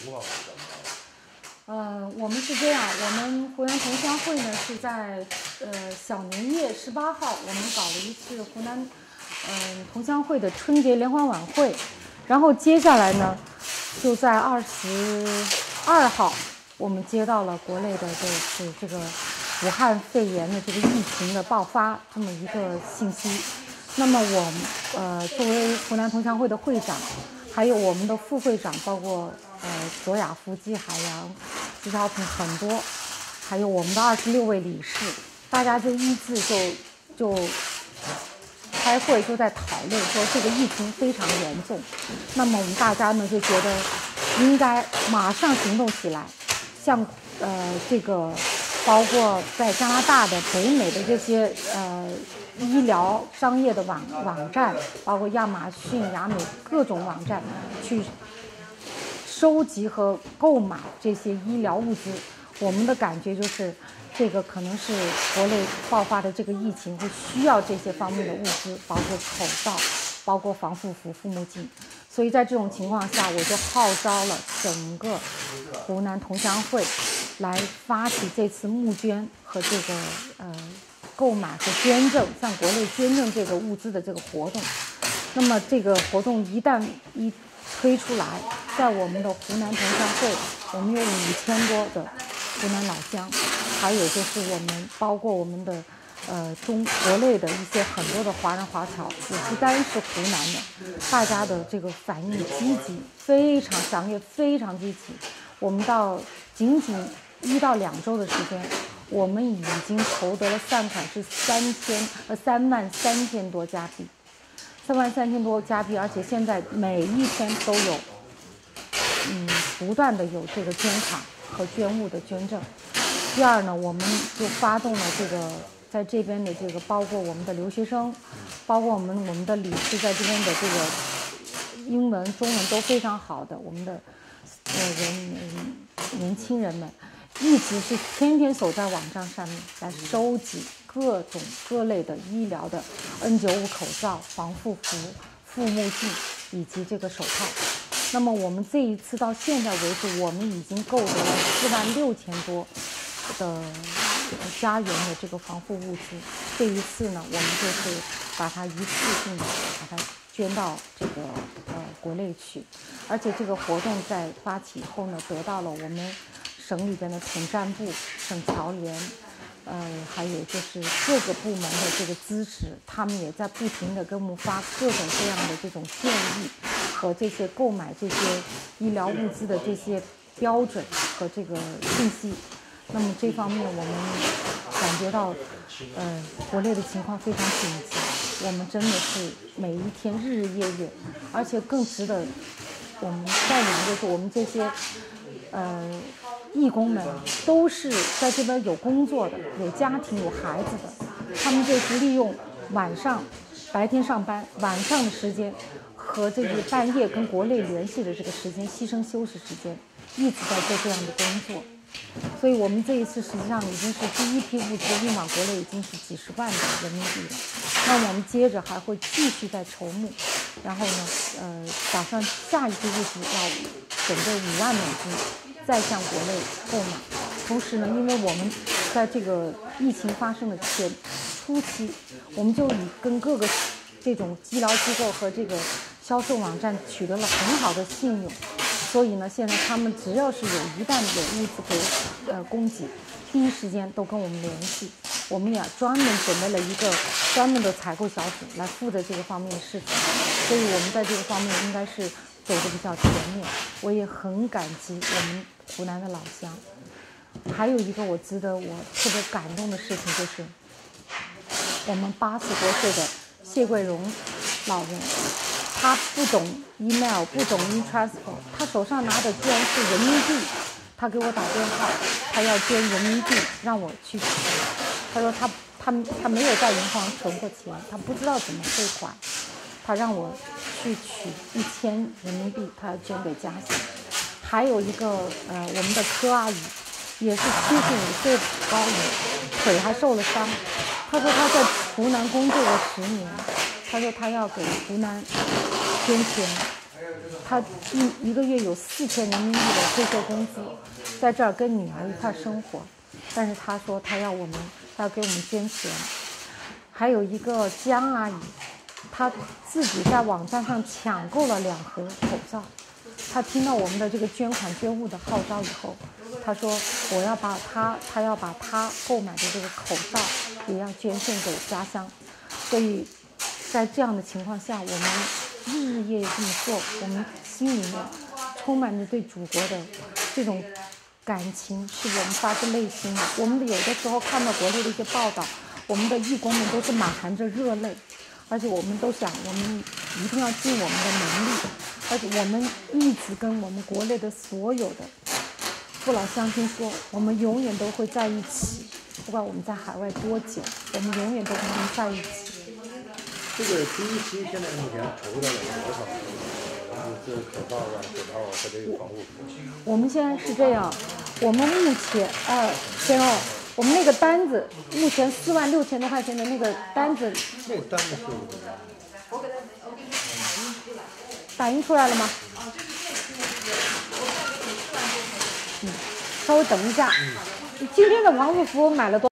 情况是怎么我们是这样，我们湖南同乡会呢是在小年夜18号，我们搞了一次湖南同乡会的春节联欢晚会，然后接下来呢，就在22号，我们接到了国内的就是这个武汉肺炎的这个疫情的爆发这么一个信息。那么我作为湖南同乡会的会长，还有我们的副会长，包括卓雅夫、季海洋、季小平很多，还有我们的26位理事，大家就依次就开会，就在讨论说这个疫情非常严重。那么我们大家呢就觉得应该马上行动起来，像这个包括在加拿大的、北美的这些医疗商业的网站，包括亚马逊、雅美各种网站，去收集和购买这些医疗物资。我们的感觉就是，这个可能是国内爆发的这个疫情会需要这些方面的物资，包括口罩，包括防护服、护目镜。所以在这种情况下，我就号召了整个湖南同乡会来发起这次募捐和这个购买和捐赠，向国内捐赠这个物资的这个活动。那么这个活动一旦推出来，在我们的湖南同乡会，我们有5000多的湖南老乡，还有就是我们包括我们的国内的一些很多的华人华侨，也不单是湖南的，大家的这个反应积极，非常强烈，非常积极。我们到仅1到2周的时间，我们已经筹得了善款是33000多加币，33000多加币，而且现在每一天都有不断的有这个捐款和捐物的捐赠。第二呢，我们就发动了这个在这边的这个，包括我们的留学生，包括我们的理事在这边的这个英文、中文都非常好的我们的年轻人们，一直是天天守在网站上面来收集各种各类的医疗的 N95 口罩、防护服、护目镜以及这个手套。那么我们这一次到现在为止，我们已经购得了46000多的家园的这个防护物资。这一次呢，我们就是把它一次性的把它捐到这个国内去，而且这个活动在发起以后呢，得到了我们省里边的统战部、省侨联，还有就是各个部门的这个支持，他们也在不停的给我们发各种各样的这种建议和这些购买这些医疗物资的这些标准和这个信息。那么这方面我们感觉到，国内的情况非常紧急，我们真的是每一天日日夜夜，而且更值得我们赞扬就是我们这些义工们都是在这边有工作的、有家庭、有孩子的，他们就是利用白天上班，晚上的时间和这个半夜跟国内联系的这个时间，牺牲休息时间，一直在做这样的工作。所以我们这一次实际上已经是第一批物资运往国内，已经是几十万的人民币了。那我们接着还会继续在筹募，然后呢，打算下一批物资要准备5万美金，再向国内购买。同时呢，因为我们在这个疫情发生的初期，我们就跟各个这种医疗机构和这个销售网站取得了很好的信用。所以呢，现在他们只要是一旦有物资给供给，第一时间都跟我们联系。我们也专门准备了一个专门的采购小组来负责这个方面的事情，所以我们在这个方面应该是走得比较前面。我也很感激我们湖南的老乡。还有一个我特别感动的事情就是，我们80多岁的谢桂荣老人。他不懂 email， 不懂 e-transfer， 他手上拿的居然是人民币。他给我打电话，他要捐人民币让我去取。他说他没有在银行存过钱，他不知道怎么汇款，他让我去取1000人民币，他要捐给家乡。还有一个我们的柯阿姨，也是75岁高龄，腿还受了伤。他说他在湖南工作了10年。他说他要给湖南捐钱， 他一个月有4000人民币的退休工资，在这儿跟女儿一块生活，但是他说他要给我们捐钱。还有一个江阿姨，她自己在网站上抢购了2盒口罩。她听到我们的这个捐款捐物的号召以后，她说她要把她购买的这个口罩也要捐献给家乡。所以在这样的情况下，我们日日夜夜这么做，我们心里面充满着对祖国的这种感情，是我们发自内心的。我们有的时候看到国内的一些报道，我们的义工们都是满含着热泪，而且我们都想，我们一定要尽我们的能力，而且我们一直跟我们国内的所有的父老乡亲说，我们永远都会在一起，不管我们在海外多久，我们永远都会在一起。 这个第一期现在目前筹到了多少？就是口罩啊、手套啊和这个防护服。 我们现在是这样，我们目前先哦，我们那个单子目前46000多块钱的那个单子， 那个单子是打印出来了吗？稍微等一下。今天的防护服买了多？